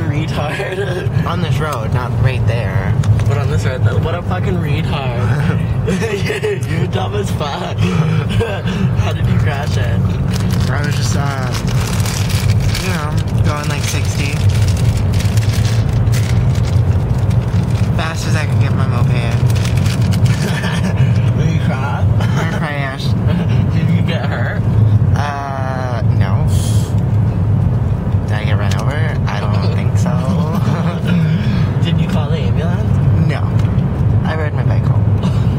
retard. On this road, not right there. But on this road, what a fucking retard. You're dumb as fuck. How did you crash it? I was just, you know, going like 60. Fast as I could get my moped. Did you cry? I crashed. Did you get hurt? No. Did I get run over? I don't think so. Did you call the ambulance? No. I rode my bike home.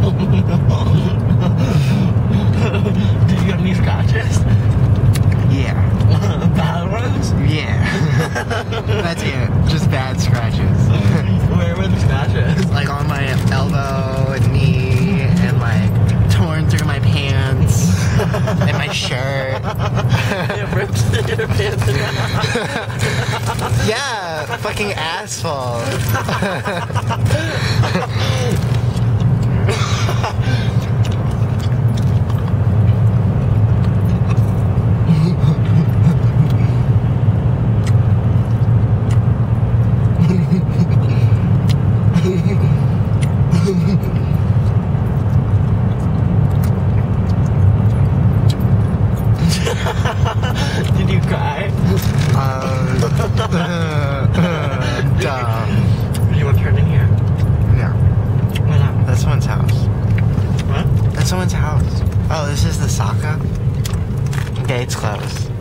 Did you get any scratches? Yeah. Bad ones? Yeah. That's it. Just bad scratches. Where were the scratches? Like on my elbow and knee and like torn through my pants and my shirt. It ripped your pants in half. Yeah, fucking asphalt. Did you cry? Dumb. Do you want to turn in here? No. Why not? That's someone's house. What? That's someone's house. Oh, this is the Saka? Gate's closed.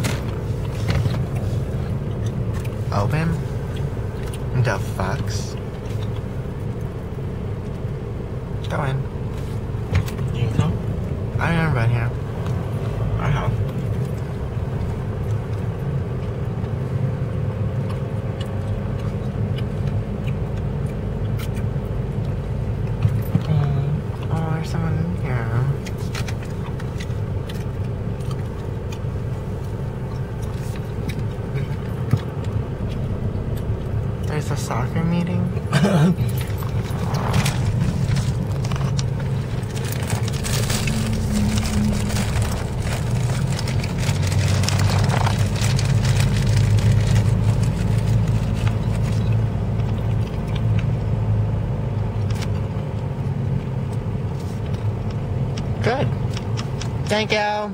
Open? The fucks? Go in. You can come? I remember right here. I have. Oh, there's someone in here. There's a soccer meeting. Good. Thank you.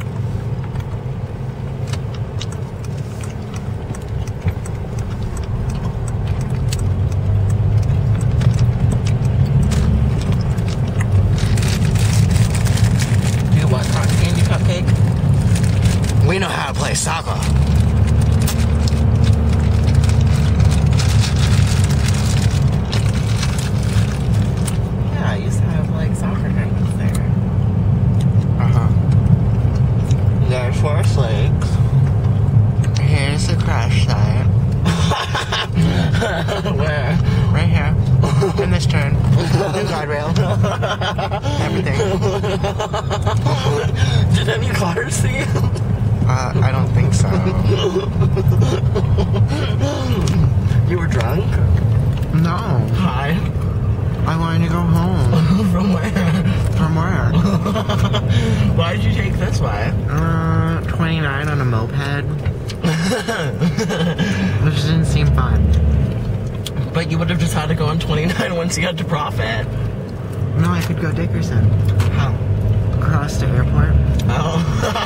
Do what? Cotton candy cupcake? We know how to play soccer. Yeah, I used to have like soccer games there. Uh-huh. There's Forest Lakes. Here's the crash site. Where? Right here. In this turn. New guardrail. Everything. Did any cars see you? I don't think so. You were drunk? No. Hi. I wanted to go home. From where? From where? Why did you take this way? 29 on a moped. Which didn't seem fun. But you would have just had to go on 29 once you got to Profit. No, I could go Dickerson. How? Across the airport. Oh.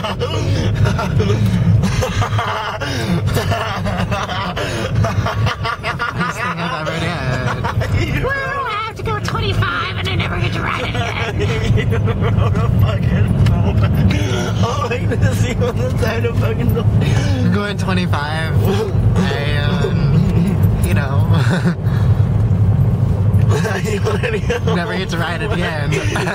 Best thing I've ever did. Well, I have to go 25 and I never get to ride it again. You rode a fucking moped. Oh, I like to see you on the side of fucking the... I'm going 25. You know. You wanna Never get to ride it again.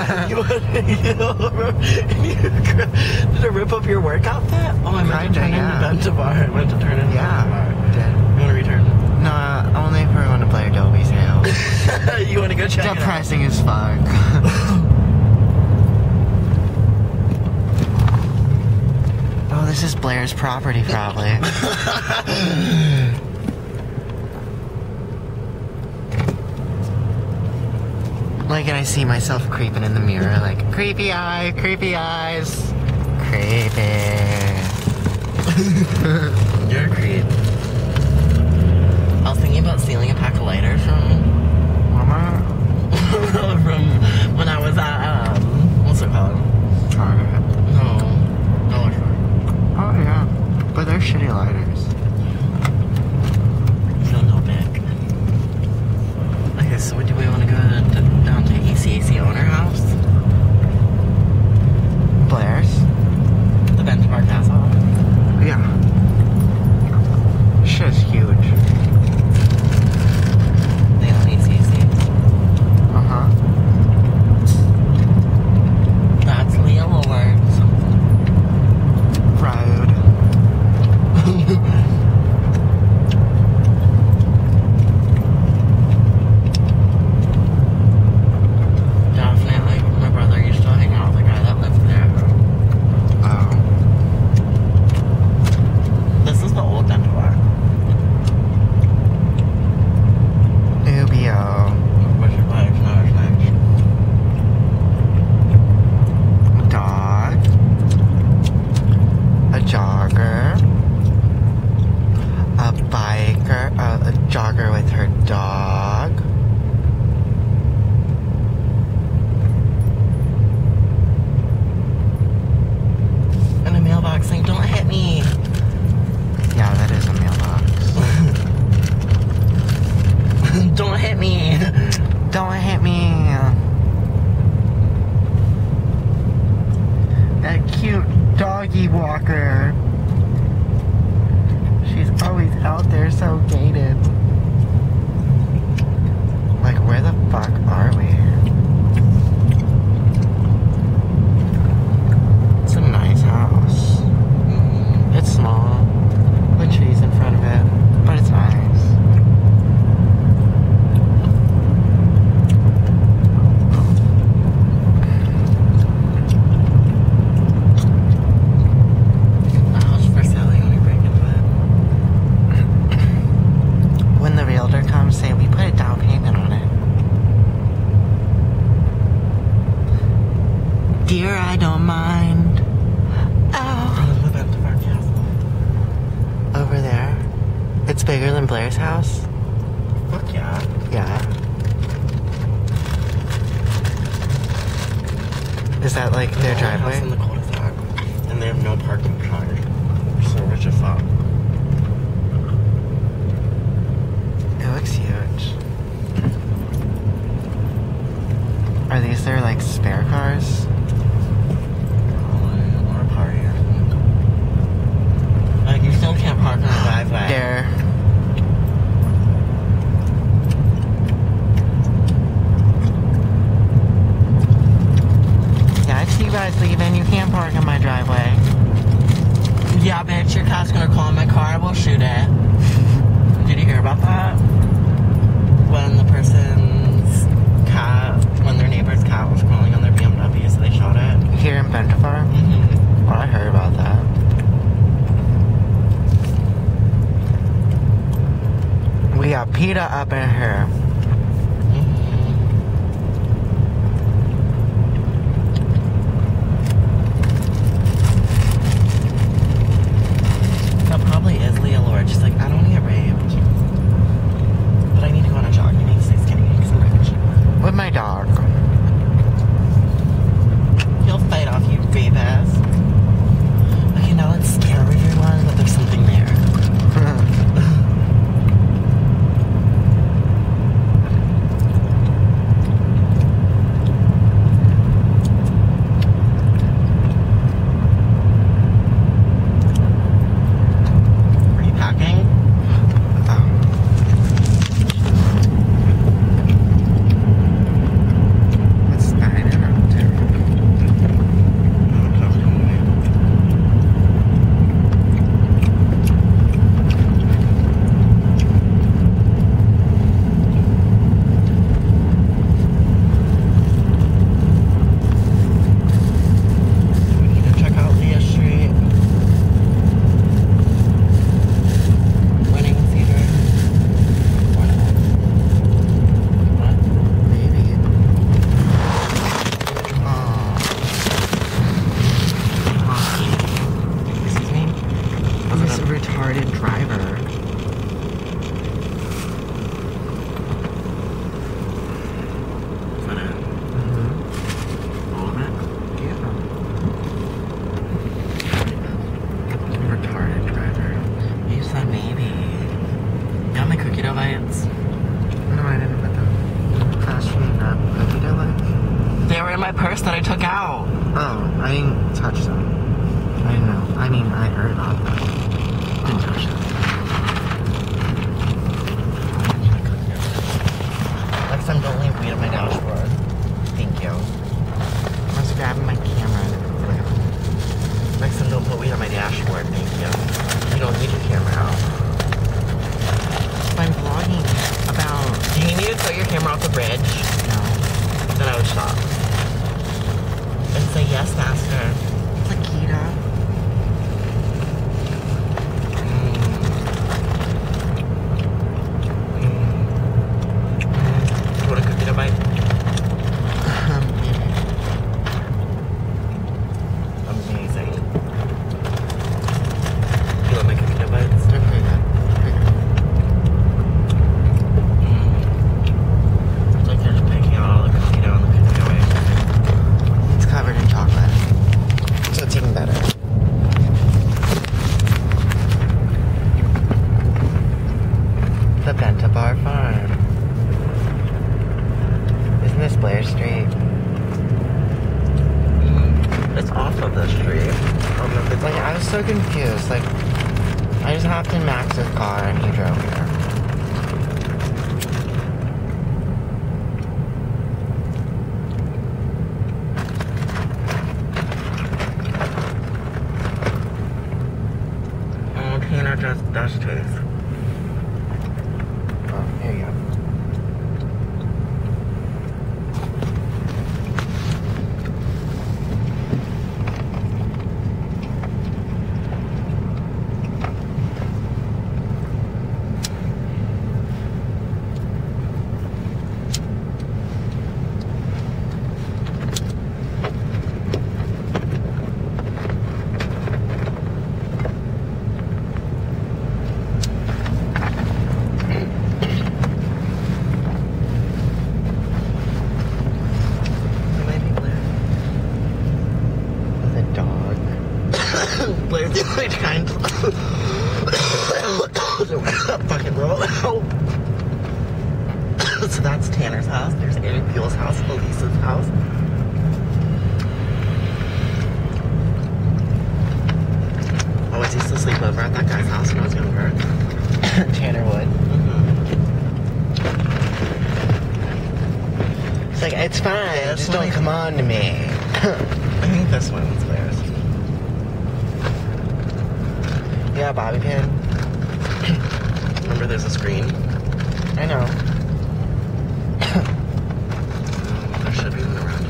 Did it rip up your work outfit? Oh, I meant to turn in the Benta bar. I meant to turn in the Benta bar. Did. You want to return? No, only if we're going to play Adobe Sales. You want to go check it out? Depressing as fuck. Oh, this is Blair's property, probably. Like, and I see myself creeping in the mirror, like, creepy eye, creepy eyes. Creepy. You're a creep. jogger with her dog. And a mailbox saying, "Don't hit me." Yeah, that is a mailbox. Don't hit me. Don't hit me. That cute doggy walker. She's always out there so gated. Like, where the fuck are we? It's a nice house. It's small. The trees in front of it, but it's nice. Say we put a down payment on it. Dear, I don't mind. Oh. The vent of our castle. Over there. It's bigger than Blair's house? Fuck yeah. Yeah. Is that like their driveway? House in the cul-de-sac. And they have no parking charge. We're so rich as fuck. It looks huge. Are these their like spare cars? Or a party or something. Like, you still can't park on the driveway. There. Yeah, I see you guys leaving. You can't park on my driveway. Yeah, bitch, your cat's gonna call my car. I will shoot it. Did you hear about that? When the person's cat, when their neighbor's cat was crawling on their BMW, so they shot it. Here in Bentafar? Mm-hmm. Well, I heard about that. We got PETA up in here. That probably is Leah Lord. She's like, I don't want to get raped. But I need to go on a jog. I need to stay skinny because I'm rich. With my dog. He'll fight off, you babe ass. Okay, now let's scare everyone that there's something there. Are you packing? It's 9 and up to. We need to check out Leah Street. Winning theater. Or not? What? Maybe. Excuse me? I'm this retarded driver. Is that it? All of it? Yeah. Retarded driver. You said maybe. You want my cookie dough bites? No, I didn't put them. Fast food, not cookie dough bites? They were in my purse that I took out. Oh, I didn't touch them. I didn't know. I mean, I heard about them. Didn't touch them. Next time, don't leave weed on my dashboard. Thank you. I was grabbing my camera. Next time, don't put weed on my dashboard. Thank you. You don't need your camera out. I'm vlogging about... Do you need me to tow your camera off the bridge? No. Then I would stop. And say, yes, master. Lakita. You want a cookie dough bite? Maybe. Amazing. You want my cookie dough bites? They're pretty good. the Bentabar Farm. Isn't this Blair Street? It's off of the street. Like, I was so confused. Like, I just hopped in Max's car and he drove here. Oh, Tina just dust tooth. Oh, here you go. Blair's the only kind fucking roll out. So that's Tanner's house. There's Amy Peel's house, Elisa's house. Oh, I used to sleep over at that guy's house when I was younger. Tanner would. It's like, it's fine, Yeah, just don't come on to me. I think this one's Blair's. Yeah, bobby pin. Remember there's a screen? I know. There should be one around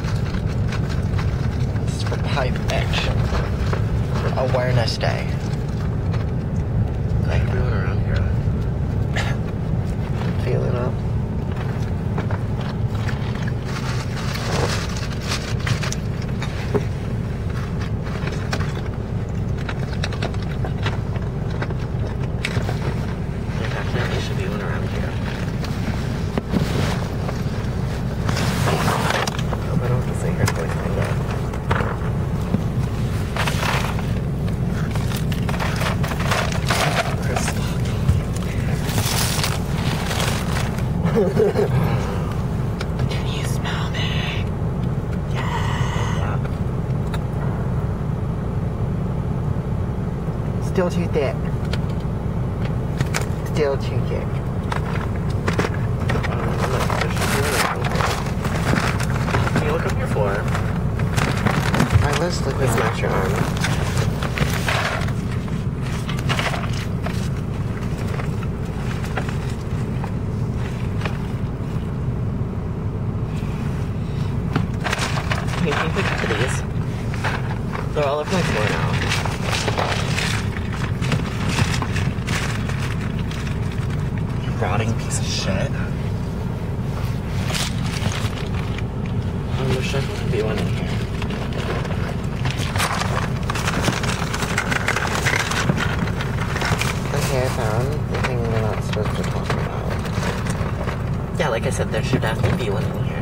here. This is for pipe action. Awareness Day. There should be one around here. Feeling up. There definitely should be one around here. Hope I don't have to sit here till I find out. Can you smell me? Yeah. Still too thick. Still too thick. Look, there should be one around here. Can you look up your floor? I was looking Please at smash your arm. Can you pick up these? They're all over my floor now. You rotting piece of shit. There should be one in here. Okay, I found the thing we're not supposed to talk about. Yeah, like I said, there should definitely be one in here.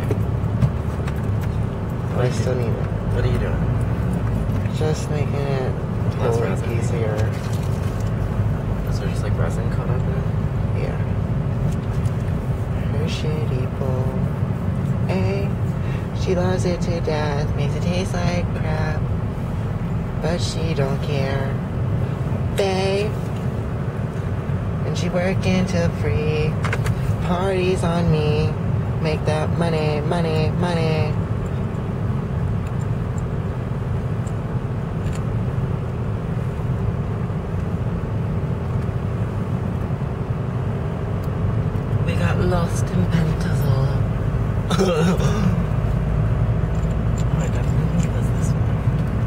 But I still need it. What are you doing? Just making it Less pull resin. easier. Is there just like resin caught up in it? Yeah. Her shitty bowl. Hey, she loves it to death. Makes it taste like crap. But she don't care. Babe. And she working till free. Parties on me. Make that money, money, money. We got lost in Pentazol. I definitely think it was this one.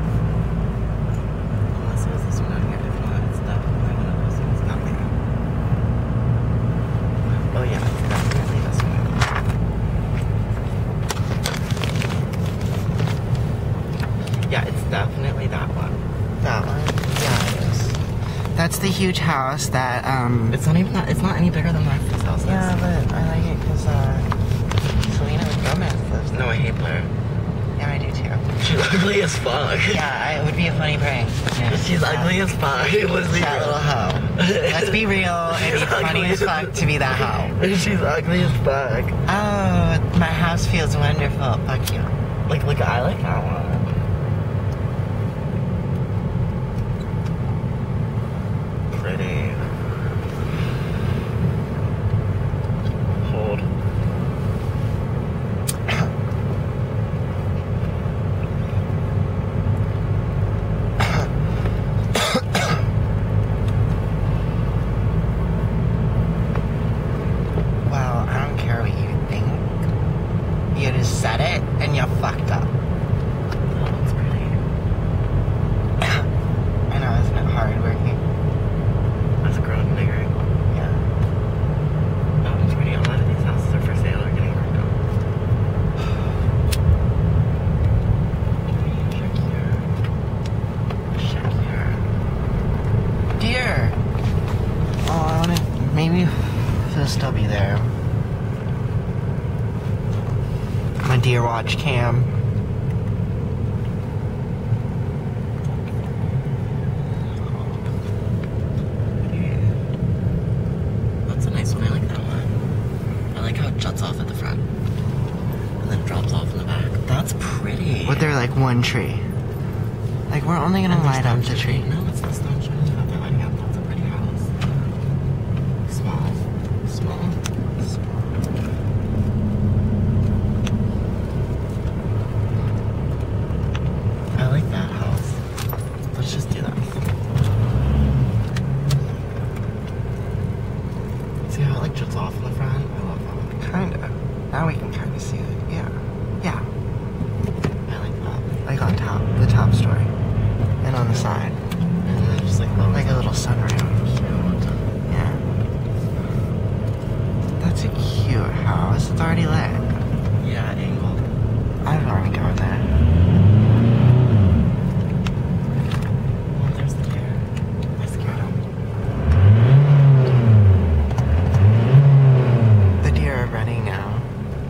Unless it was this one out here. If not, it's definitely one of those ones down there. Oh yeah, it's definitely this one. Yeah, it's definitely that one. That one? Yeah, it is. That's the huge house that, It's not even that, it's not any bigger than Max's house. yeah, but I like it because, Selena Gomez lives there. No, I hate Blair. Yeah, I do too. She's ugly as fuck. Yeah, it would be a funny prank. Yeah. She's ugly as fuck. Let's be That real. little hoe. Let's be real. It'd be funny as fuck to be that hoe. She's ugly as fuck. Oh, my house feels wonderful. Fuck you. Like, look, I like that one. Pretty. Hold. Well, I don't care what you think. You just said it and you fucked up. That looks pretty. I know, isn't it hard working? That's a grown digger. Yeah. That one's pretty. A lot of these houses are for sale or getting worked on. Check here. Deer! Oh, I wanna... Maybe he'll still be there. My deer watch cam. That's a nice one. I like that one. I like how it juts off at the front and then drops off in the back. That's pretty. But they're like one tree. Like, we're only gonna light up the tree. No, it's the stone tree that they're lighting up. That's a pretty house. Small. Small. I like that house. Let's just do that. See how it like juts off in the front? I love that. Kinda. Now we can kinda see it. Yeah. Yeah. I like that. Like on top. The top story. And on the side. And then just like lowers Like a down. little sunroom. Yeah. That's a cute house. It's already lit. Yeah, angled. I'd want to go in there. Oh, there's the deer. I scared him. The deer are running now.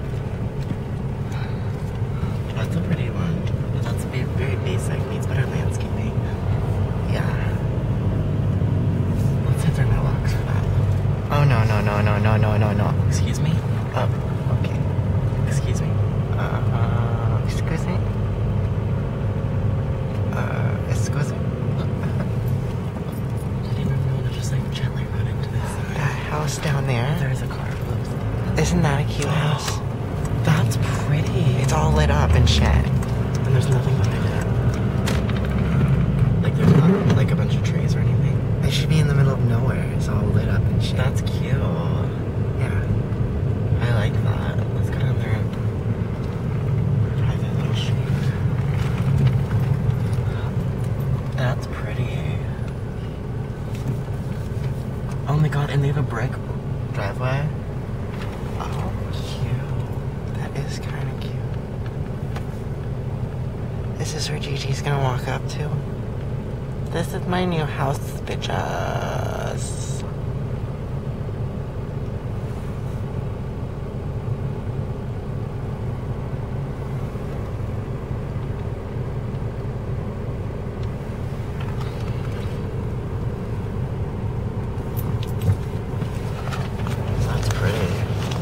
That's a pretty one. But that's very basic. Needs better landscaping. Yeah. Let's hit their mailbox for that. Oh, no, no, no, no, no, no, no, no. Excuse me? Oh, okay. Excuse me? Excuse me? Excuse me? You didn't even want to just like gently run into this. That house down there? There's a car. Oops. Isn't that a cute house? That's pretty. It's all lit up and shit. And there's nothing behind it. Like there's not like a bunch of trees or anything. It should be in the middle of nowhere. It's all lit up and shit. That's cute. Yeah. I like that. Let's go down there and try that little street. That's pretty. Oh my god, and they have a brick driveway. Oh, Cute. that is kind of cute. Is this where Gigi's gonna walk up to? This is my new house, bitches. That's pretty.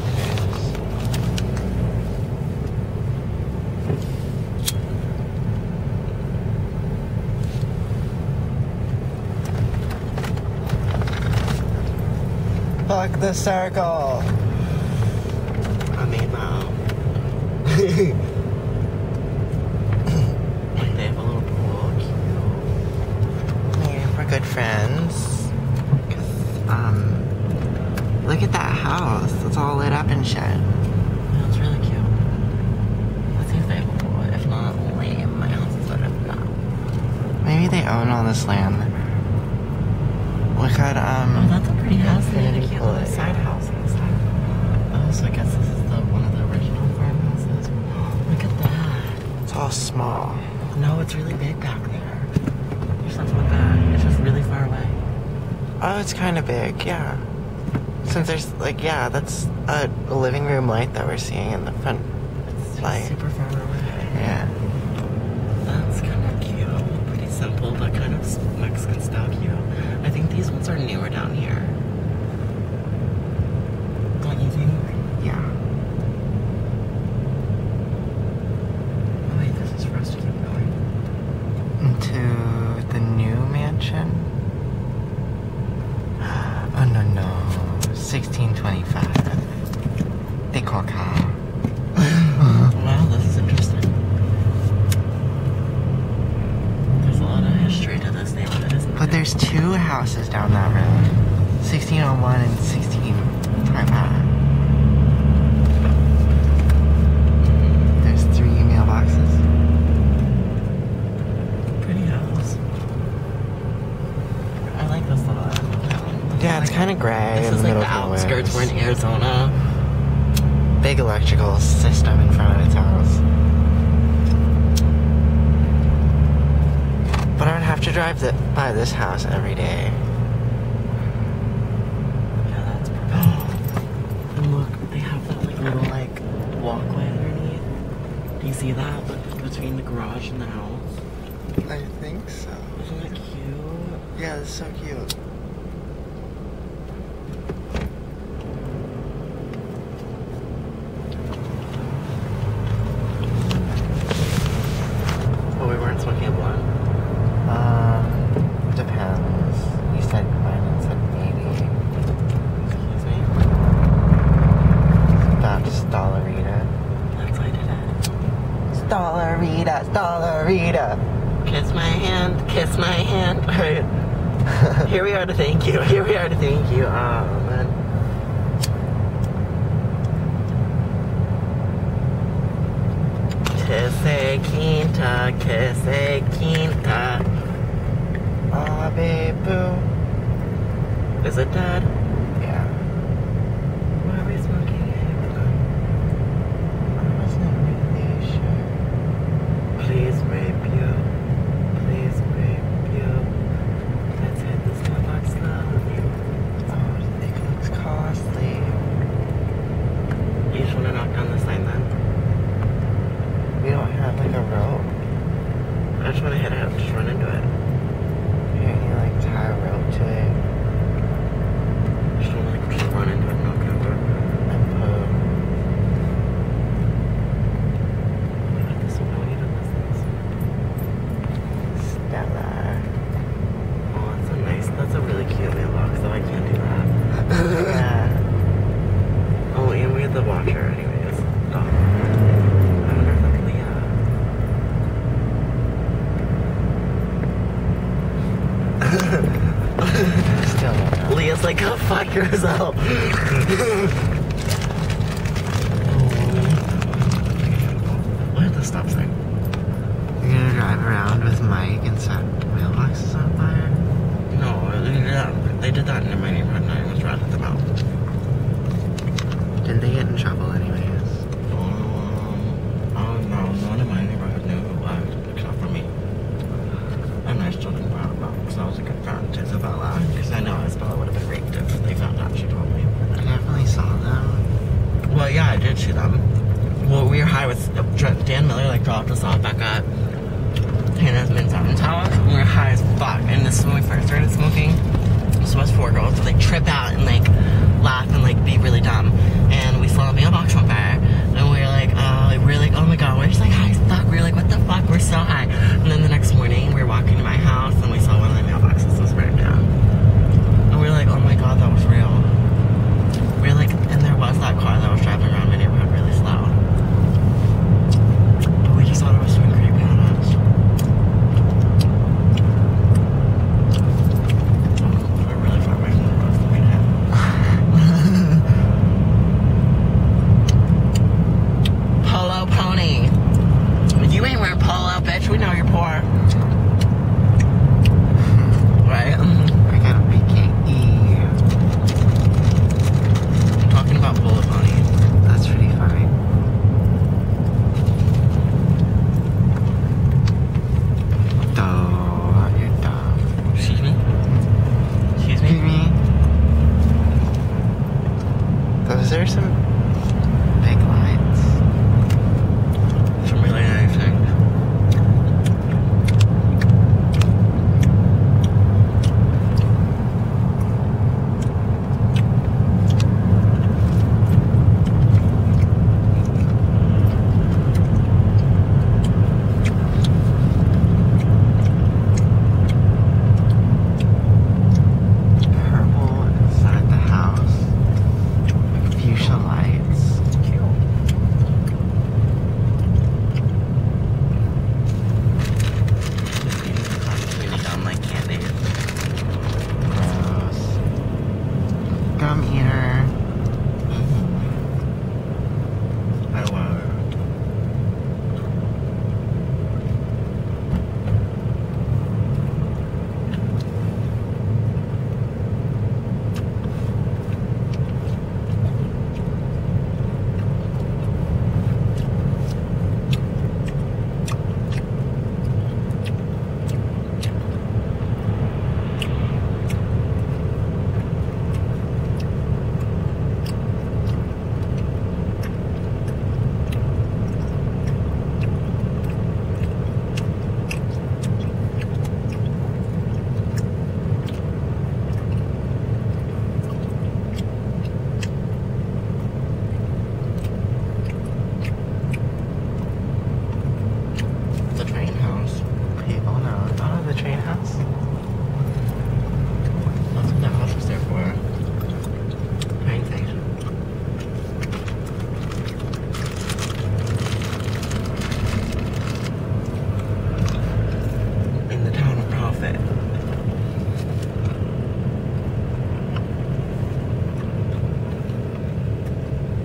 Fuck the circle. I made my own. Like they have a little pool. Cute. Yeah, we're good friends. 'Cause, look at that house. It's all lit up and shit. That's really cute. Let's see if they have a pool. If not, lame. My house is better than that. Maybe they own all this land. Look at, Oh, that's a pretty house. They had a Infinity cute Pool. little side house on the side. Oh, so I guess this is one of the original farmhouses. Look at that. it's all small. No, it's really big back there. There's nothing with that. It's just really far away. Oh, it's kind of big, yeah. Since there's, like, yeah, that's a living room light that we're seeing in the front It's light. super far away. Yeah. simple but kind of Mexican style cute. I think these ones are newer down here. Don't you think? Yeah. Oh wait, this is for us to keep going. To the new mansion? Oh no. 1625. They call car. Wow, this is interesting. There's a lot of history to this neighborhood, isn't there? But there's two houses down that road. 1601 and 1625. There's 3 mailboxes. Pretty house. I like this little town. Yeah, it's kind of gray. This in is the like middle the of nowhere. outskirts. We're in Arizona. Big electrical system in front of its house. But I would have to drive by this house every day. Yeah, that's perfect. And look, they have that like little like walkway underneath. Do you see that? Between the garage and the house. I think so. Isn't that cute? Yeah, it's so cute. But we weren't smoking a blunt. Depends. You said mine and said maybe. Excuse me. That's Dollarita. That's why I did it. Dollarita, Dollarita. Kiss my hand, kiss my hand. Here we are to thank you. Here we are to thank you. Oh, man. Que se quinta, que se quinta. Ave boo. Is it dead? Yeah. Why are we smoking it? I wasn't really sure. Please rape you. Please rape you. Let's hit this Starbucks slowly. Oh, it looks costly. You just want to knock down the sign then? We don't have like a rope. I just want to hit it. Just run into it. Can't you like tie a rope to it Just want to like just run into it and knock it over. and poo? This one, no need to listen. Stella. Oh, that's a nice. That's a really cute mailbox, though I can't do that. Yeah. Oh, and we had the watcher, anyways. Dog. I wonder if that's Leah. Still don't know. Leah's like, go fuck yourself. What at the stop sign? You're gonna drive around with Mike and set mailboxes on fire? No, they did that in my neighborhood and I almost ratted them out. Didn't they get in trouble anyways? Oh no, no one in my neighborhood knew who it was, except for me. And I still didn't brag about it because I was a good friend to Isabella. Because I know Isabella would have been raped if they found out she told me. I definitely saw them. Well, yeah, I did see them. Well, we were high with Dan Miller, like dropped us off back at Hannah's Min's house. And we were high as fuck. And this is when we first started smoking. So us 4 girls would like trip out and like laugh and like be really dumb. And we saw a mailbox on fire. And we were like, oh my god, we're just like high as fuck. We were like, what the fuck? We're so high. And then the next morning we were walking to my house and we saw one of the mailboxes was burned down. And we were like, oh my god, that was real. We were like, and there was that car that was driving around my neighborhood really slow. But we just thought it was so creepy on us. We're really far away from the roads that we have. Polo pony. You ain't wearing polo, bitch. We know you're poor. Right? I got a BKE. I'm talking about polo pony. That's pretty funny. Duh, you're dumb. Excuse me? Excuse Excuse me? me? Those are some big lines. Some really nice things. socialite.